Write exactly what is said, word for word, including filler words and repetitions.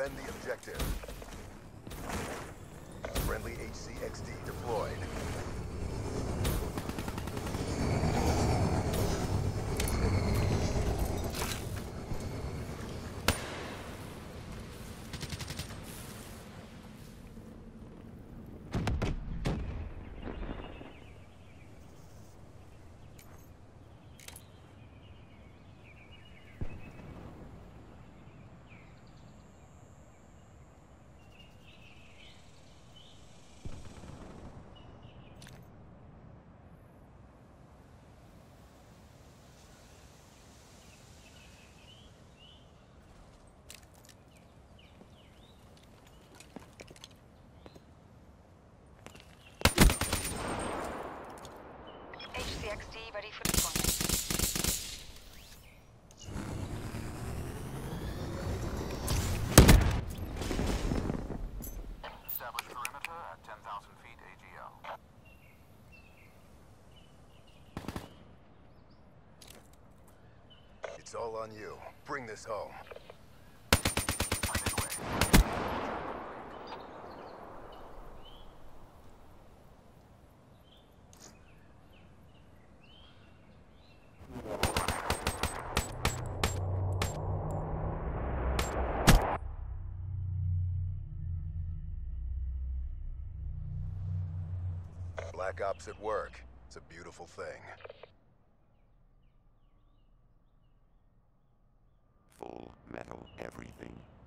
Defend the objective. Friendly H C X D deployed. H C X D ready for deployment. Establish perimeter at ten thousand feet A G L. It's all on you. Bring this home. Underway. Black Ops at work. It's a beautiful thing. Full Metal everything.